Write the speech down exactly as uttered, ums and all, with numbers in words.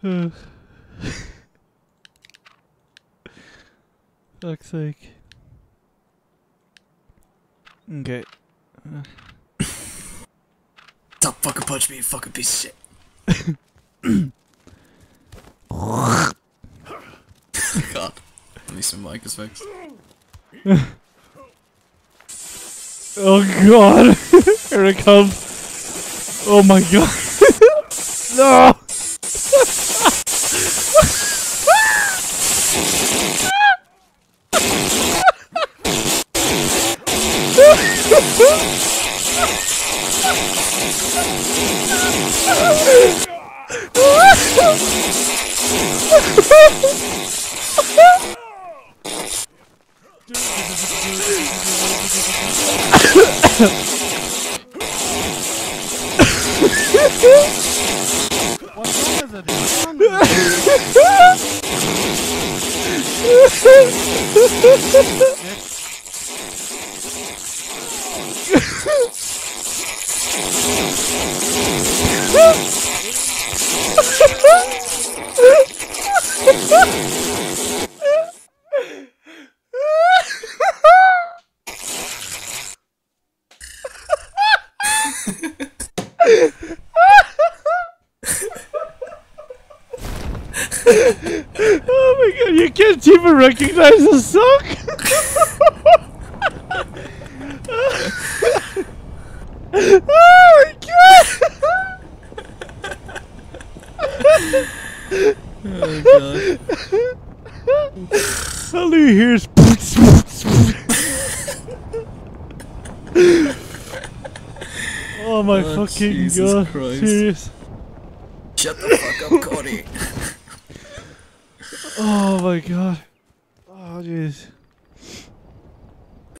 Fuck's sake. Okay. Uh. Stop fucking punch me, you fucking piece of shit. God. At least my mic is fixed. Oh god! Here it comes! Oh my god! No! What song is it? What song Oh my god, you can't even recognize the song? Oh my god! Oh god. All you hear is oh my Oh, fucking Jesus god, Christ. serious. Shut the fuck up, Cody. Oh my god. Oh jeez.